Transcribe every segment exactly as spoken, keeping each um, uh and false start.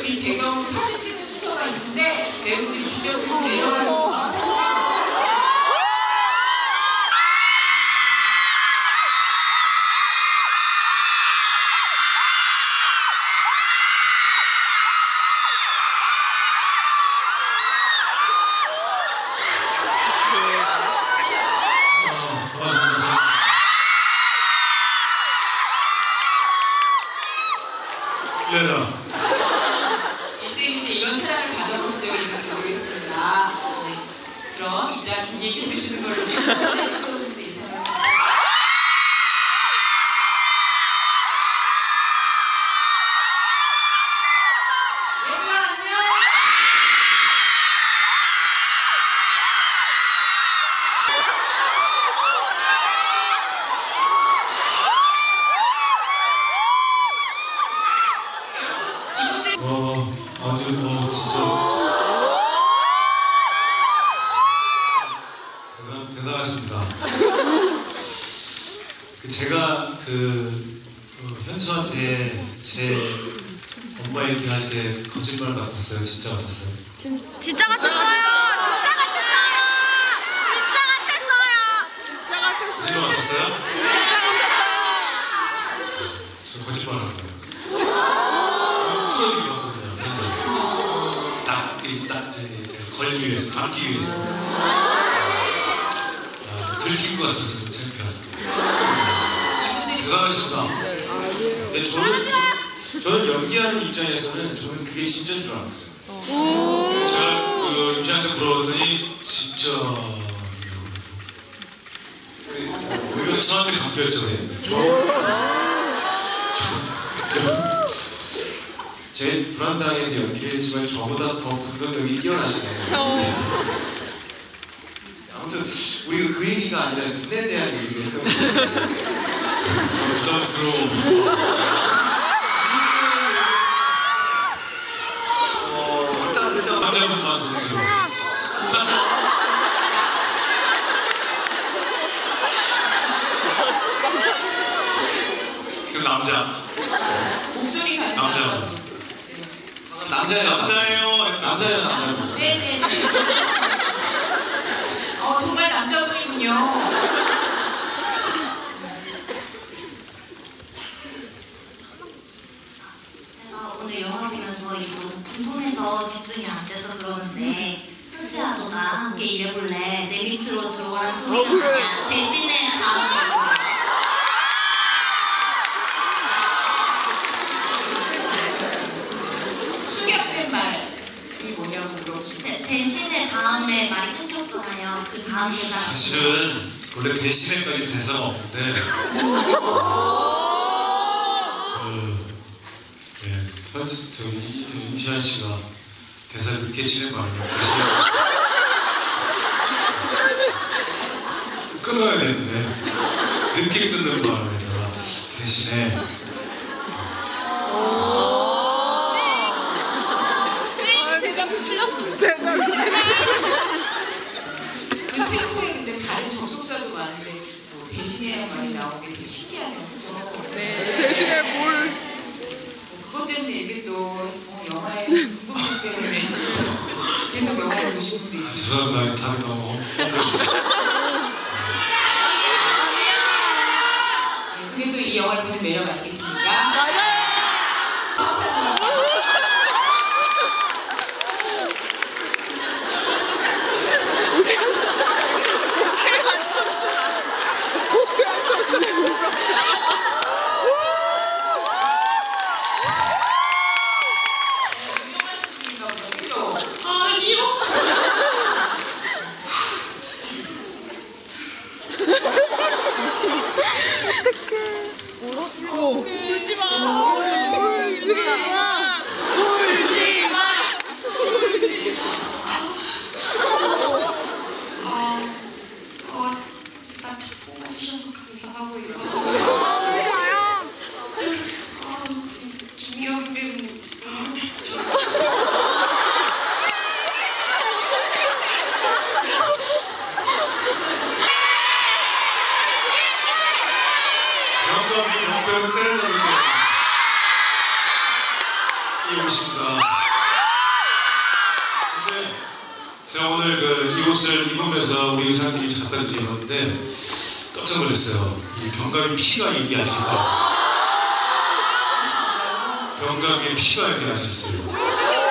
여기 배경 사진 찍는 순서가 있는데 배우분이 직접 내려가셔서 사진 찍는 이승인데 이런 사랑을 받아보신 적이 있는지 모르겠습니다. 네. 그럼 이따 긴 얘기 해주시는 걸로 전에 선배님들 인사하겠습니다. 얘들아 안녕! 와, 아주 뭐 진짜 대단 대단하십니다. 그 제가 그, 그 현수한테 제 엄마 얘기할 때 거짓말 같았어요, 진짜 같았어요. 진, 진짜 같았어요. 진짜 같았어요. 진짜 같았어요. 진짜 같았어요. 진짜 같았어요? 진짜 같았어요. 저 거짓말 한 거예요. 뚫어지게 왔거든요, 현수. 딱, 딱 제가 걸기 위해서, 감기 위해서. 아, 들킨 것 같아서 좀 창피하죠. 대단하시구나. 근데 저는, 저, 저는 연기하는 입장에서는 저는 그게 진짜인 줄 알았어요. 제가 그 임시한테 물어봤더니 진짜 오히려 저한테 감겼죠. 제 불안당에서 연기를 했지만 저보다 더 분석력이 뛰어나시네요. 아무튼 우리가 그 얘기가 아니라 눈에 대한 얘기를 했던 거예요. 부담스러워. 어, 일단 일단 남자분 많아서 그래요. 그 남자. 목소리 가는 남자. 남자예요. 남자예요. 남자예요. 남자예요. 네네네. 어 정말 남자분이군요. 제가 오늘 영화 보면서 이거 너무 궁금해서 집중이 안 돼서 그러는데 현수야 너 나랑 함께 일해볼래? 내 밑으로 들어오라는 소리가 아니야. 대신에 다음 충격된 말이 뭐냐고 물어보시면 대신에 다음에 말이 끊겼잖아요. 그 다음 대사 사실은 원래 대신에까지 대사가 없는데 그, 예, 현수 저기 임시한 씨가 대사를 늦게 치는 거 아니에요? 대신 끊어야 되는데 늦게 끊는 바람에 제가 대신에 그 탱크에 근데 다른 접속사도 많은데 뭐 대신에라는 말이 나오게 되게 신기하네요. 그죠? 네. 대신에 뭘? 뭐 그것 때문에 이게 또 어, 영화의 궁금증 때문에 계속 영화를 보신 분도 아, 있어요. 죄송합니다. 다들 너무 네, 그게 또 이 영화를 보는 매력 아니겠습니까? 맞아요. 유명하신 분인가 보다. 그죠? 아니요. 울지 마. 울지 마. 울지 마. 어, 어, 나 자꾸 봐주셔서 감사하고요. 어, 진짜 김희영 배우님 영감이 영배를 때려잡는 이 옷입니다. 제가 오늘 그 이곳을 입으면서 우리 의상팀이 갖다 주셨는데 깜짝 놀랐어요. 이 병감이 피가 이게 아십니까? 병감에 피가 이렇게 나셨어요.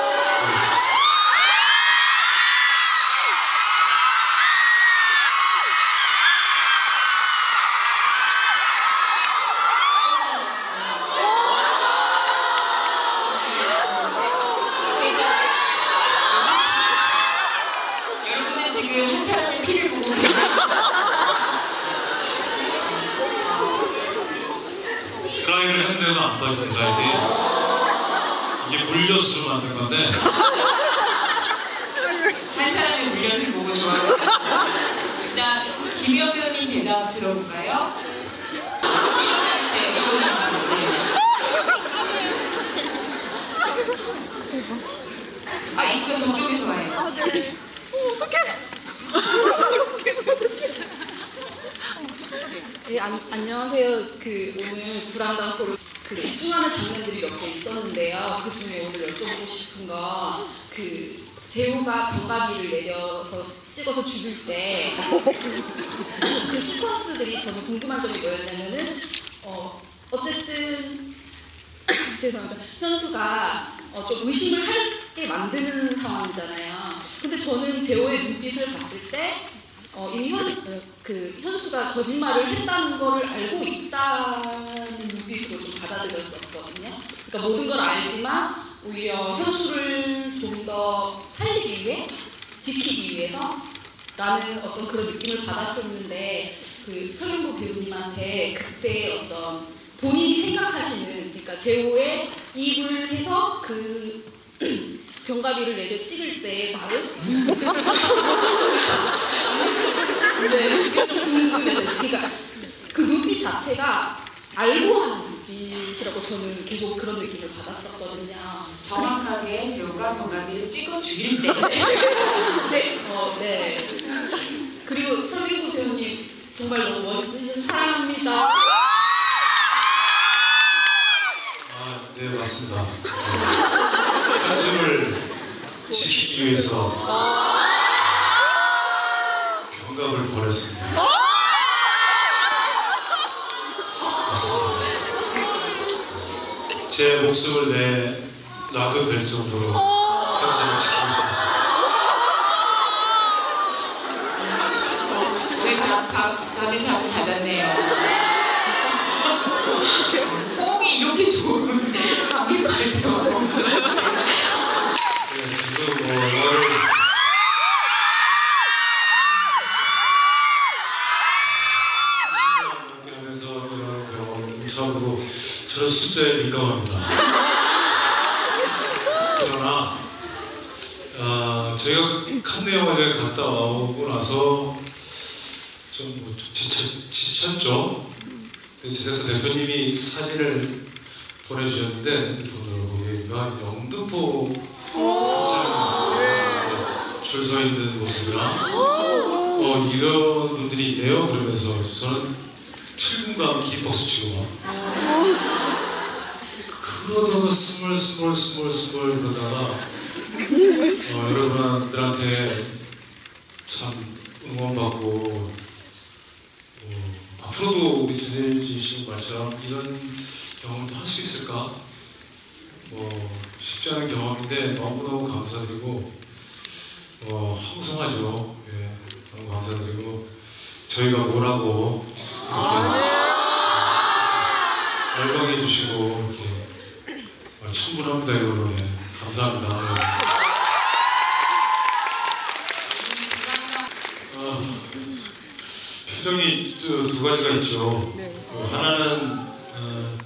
여러분은 지금 한 사람의 피를 보고 굉장히 드라이를 했는데도 안 빠진다 이게 이게 물엿으로 만든 건데 한 사람의 물엿을 보고 좋아하는 일단 김희원 배우님 대답 들어볼까요? 일어나주세요. 일어나주세요. 네. 마이크가 저쪽에서 와요. 네, 안, 안녕하세요. 그 오늘 불안당코를 그 집중하는 장면들이 몇 개 있었는데요. 그 중에 오늘 여쭤보고 싶은 거 그 재우가 병가비를 내려서 찍어서 죽일 때 그 시퀀스들이 저는 궁금한 점이 뭐였냐면은 어 어쨌든 죄송합니다. 현수가 어, 좀 의심을 하게 만드는 상황이잖아요. 근데 저는 재호의 눈빛을 봤을 때 어, 이미 현, 그 현수가 거짓말을 했다는 걸 알고 있다는 눈빛으로 좀 받아들였었거든요. 그러니까 모든 걸 알지만 오히려 현수를 좀 더 살리기 위해, 지키기 위해서 라는 어떤 그런 느낌을 받았었는데 그 설경구 배우님한테 그때 어떤 본인이 생각하시는, 그러니까 재호의 이입을 해서 그 병가비를 내려 찍을 때의 마음? 네, 그게 좀 궁금해서. 그러니까 그 눈빛 자체가 알고 하는 눈빛이라고 저는 계속 그런 느낌을 받았었거든요. 정확하게 재호가 병가비를 찍어 죽일 때. 네, 어, 네. 그리고 설경구 배우님 정말 너무 멋있으신 사랑합니다. 아, 네 맞습니다. 현수를 지키기 위해서 병갑을 버렸습니다. 맞습니다. 제 목숨을 내 놔도 될 정도로 현수를 지키고 싶었습니다. 오늘 잠, 밤, 밤에 잠을 다 잤네요. 호흡이 이렇게 좋은 감기과의 병원 공수를 네, 지금 뭐 너를 하면서 이런 처음으로 저는 숫자에 민감합니다. 그러나 아, 저희가 칸네 영화제에 갔다 오고 나서 좀뭐 지쳤, 지쳤죠. 그래서 대표님이 사진을 보내주셨는데 핸드폰으로 거기가 영등포 상장이었어요. 줄 서 있는 모습이랑 어, 이런 분들이 있네요. 그러면서 저는 출근감 기립박수 치고 막 그러다가 스물 스물 스물 스물 그러다가 어, 여러분들한테 참 응원받고 어, 앞으로도 우리 전혜진 씨 말처럼 이런 경험도 할 수 있을까? 뭐 쉽지 않은 경험인데 너무너무 감사드리고 어, 황송하죠. 예, 너무 감사드리고 저희가 뭐라고 이렇게 열광해 주시고 이렇게 어, 충분합니다. 이거로 예, 감사합니다. 어, 표정이 두, 두 가지가 있죠. 그 하나는 어,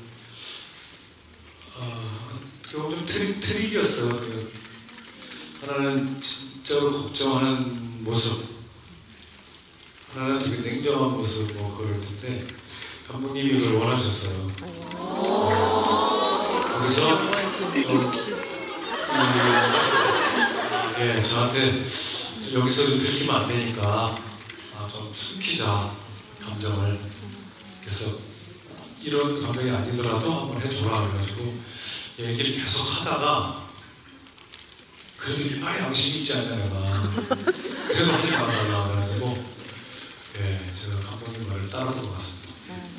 어, 좀 트릭, 트릭이었어요. 그 하나는 진짜로 걱정하는 모습, 하나는 되게 냉정한 모습, 뭐 그럴 텐데 감독님이 그걸 원하셨어요. 그래서 어, 음, 예, 저한테 여기서 좀 들키면 안 되니까 아, 좀 숨기자 감정을. 그래서 이런 감정이 아니더라도 한번 해줘라 그래가지고 얘기를 계속 하다가 그 그래도 일말의 양심이 있지 않냐 내가. 그래도 하지 말라 그래가지고 예, 제가 감독님 말을 따랐던 것 같습니다.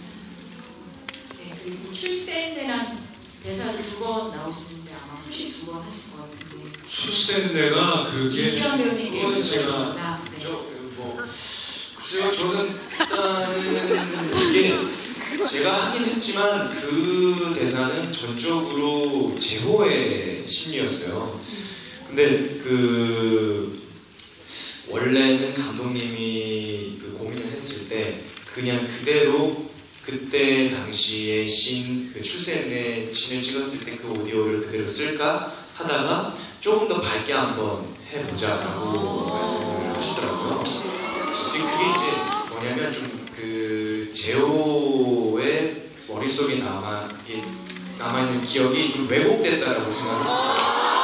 네, 그리고 출세대란 대사를 두 번 나오셨는데 아마 훨씬 두 번 하실 것 같은데. 출세대가 그게 이치현 배우님께 그거는 제가 여쭤보거나, 네. 저, 뭐, 글쎄요, 저는 일단은 이게 제가 하긴 했지만 그 대사는 전적으로 제호의 심리였어요. 근데 그 원래는 감독님이 그 공연을 했을 때 그냥 그대로 그때 당시에 신, 그 출세의 신을 찍었을 때 그 오디오를 그대로 쓸까 하다가 조금 더 밝게 한번 해보자라고 말씀을 하시더라고요. 근데 그게 이제 뭐냐면 좀 그 제호의 머릿속에 남아, 이게 남아있는 기억이 좀 왜곡됐다라고 생각했었어요.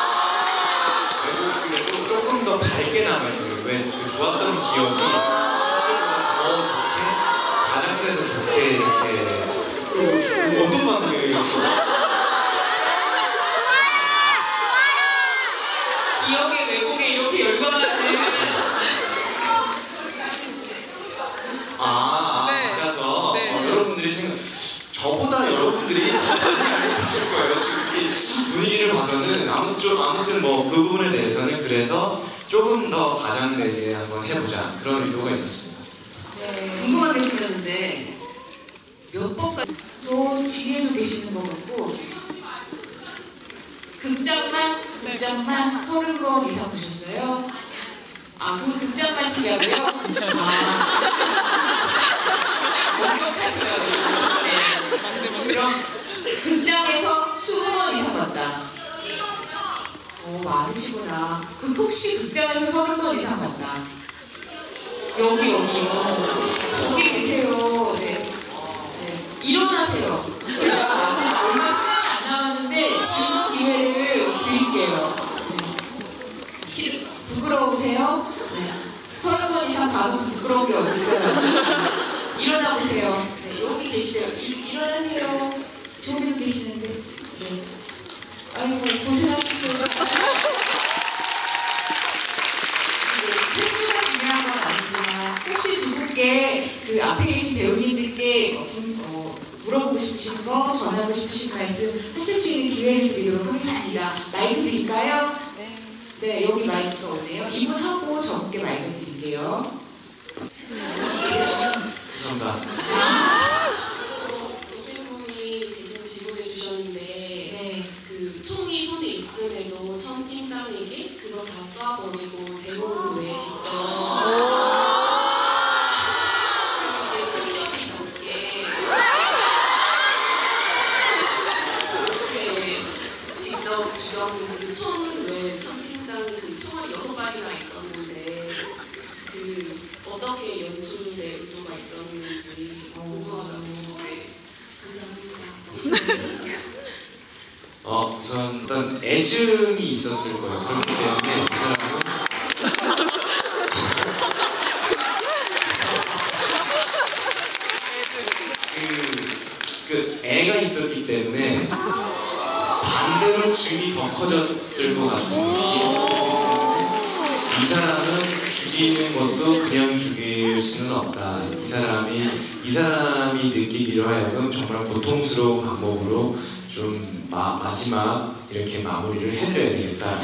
왜곡, 좀, 조금 더 밝게 남아있는 거예요. 왜 그 좋았던 기억이 실제보다 더 좋게, 과장돼서 좋게 이렇게. 어떤 방법이에요, 지금? 기억의 왜곡에 이렇게 열광하는. 아, 네. 맞아서 네. 어, 여러분들이 생각, 저보다 여러분들이 더 많이 알고 계실 거예요. 지금 이 분위기를 봐서는 아무튼 아무튼 뭐 그 부분에 대해서는 그래서 조금 더 과장되게 한번 해보자 그런 의도가 있었습니다. 네. 궁금한 게 생겼는데 몇 번까지 저 뒤에도 계시는 것 같고 극장만 극장만 서른 번 이상 보셨어요? 아, 그 극장만 치자고요? 아, 완벽하시더라고요. 네. 그럼 극장에서 이십 번 이상 봤다. 오, 많으시구나. 그 혹시 극장에서 서른 번 이상 봤다. 여기 여기요. 저기 계세요. 네. 네. 일어나세요. 제가 아직 얼마 시간이 안 남았는데 질문 기회를 드릴게요. 네. 싫, 부끄러우세요? 네. 서른 번 이상 봐도 부끄러운 게 어딨어요? 일어나 보세요. 네. 여기 계시세요. 일, 일어나세요. 저기도 계시는데. 네. 아이고, 고생하셨어요. 횟수가 중요한 건 아니지만 혹시 두 분께 그 앞에 계신 배우님들께 어, 분, 어, 물어보고 싶으신 거, 전하고 싶으신 말씀 하실 수 있는 기회를 드리도록 하겠습니다. 마이크 드릴까요? 네, 여기 마이크가 오네요. 이분하고 저분께 마이크 드릴게요. 감사합니다. 노벨분이 대신 질문해 주셨는데 네. 그 총이 손에 있음에도 천 팀장에게 그거 다 쏴버리고 제목은 왜 직접 그게 신경이 넘게 왜 직접 죽였는지 총은 왜 천 팀장이 그 총알이 여섯 발이나 있었는데 그 어떻게 연출의 의도가 있었는지 궁금하다고. 네. 감사합니다. 어, 우선 일단 애증이 있었을 거예요. 그렇기 때문에 이 사람은 그, 그 애가 있었기 때문에 반대로 증이 더 커졌을 것 같은 느낌. 이 사람은 죽이는 것도 그냥 죽일 수는 없다. 이 사람이 이 사람이 느끼기로 하여금 정말 고통스러운 방법으로 좀 마, 마지막 이렇게 마무리를 해드려야 되겠다.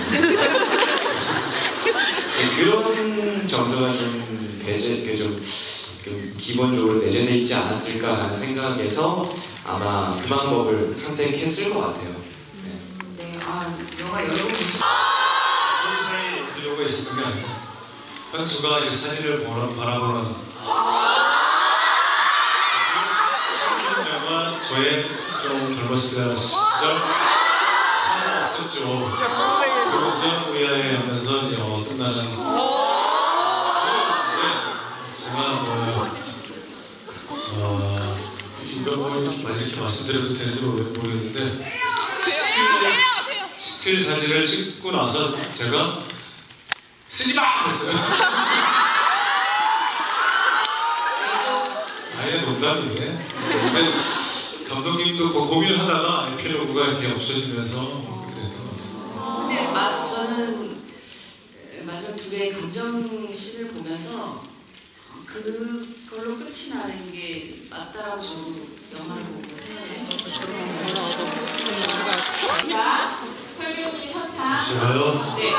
네, 그런 정서가 좀 배제, 좀, 좀 기본적으로 내재되어 있지 않았을까라는 생각에서 아마 그 방법을 선택했을 것 같아요. 네. 네, 아, 영화 여러 번 보시 사이 하려고 했었던 게 아니고 현수가 이 사진을 보는, 바라보는 참 영화 저의 좀 젊었을 때 시절 참 있었죠. 그러면서 의아해하면서 어, 끝나는 네, 제가 뭐 어, 이거 뭐 이렇게 말씀드려도 되는지 모르겠는데 스틸, 스틸 사진을 찍고 나서 제가 쓰지 마! 했어요. 아예 농담인데. 근데 감독님도 고, 고민을 하다가 에필로그가 이렇게 없어지면서 그렇게 됐던 것 같아요. 근데 아직 저는 맞아 둘의 감정신을 보면서 그걸로 끝이 나는 게 맞다라고 저도 영화를 보고 생각을 했었어요. 자, 설교님 첫차. 제가요? 네.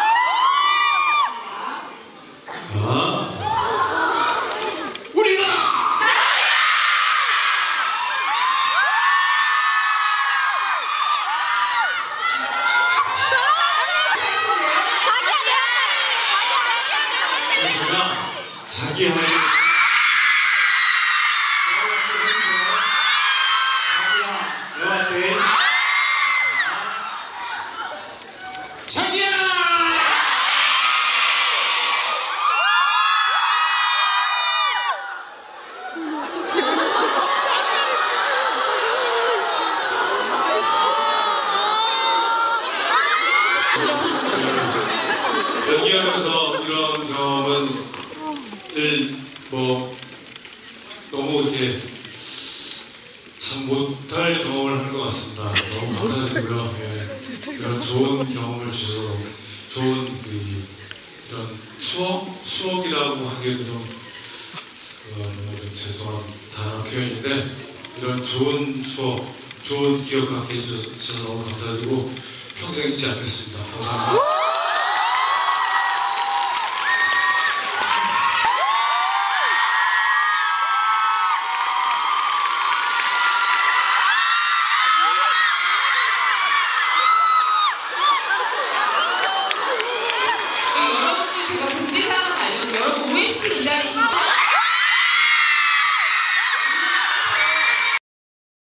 아, 우리가 제가 자기 할 일. 자기야, 내 왔대. 자기야! 연기하면서 이런 경험은 늘 뭐 너무 이렇게 참 못할 경험을 하는 것 같습니다. 너무 감사드리고요. 예, 이런 좋은 경험을 주셔서 좋은 그, 이런 추억? 추억이라고 하기에도 좀, 어, 좀 죄송한 단어 표현인데 이런 좋은 추억, 좋은 기억 갖게 해주셔서 너무 감사드리고 평생 잊지 않겠습니다. 감사합니다.